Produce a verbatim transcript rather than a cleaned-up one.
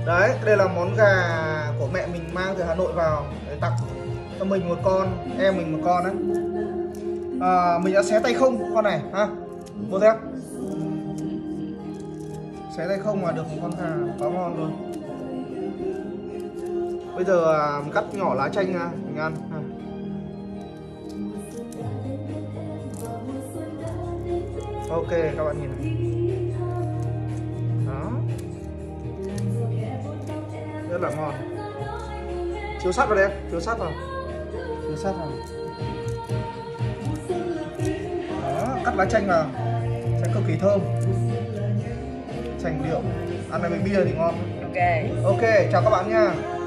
Đấy, đây là món gà của mẹ mình mang từ Hà Nội vào để tặng cho mình một con, em mình một con đấy. À, mình đã xé tay không con này ha, vô theo. Xé tay không mà được một con gà quá ngon luôn. Bây giờ à, mình cắt nhỏ lá chanh ra mình ăn ha. Ok các bạn nhìn này. Đó, rất là ngon. Chiếu sát vào đây, chiếu sát vào, chiếu sát vào. Đó, cắt lá chanh vào sẽ cực kỳ thơm. Chanh điệu, ăn này với bia thì ngon. Ok. Ok, chào các bạn nha.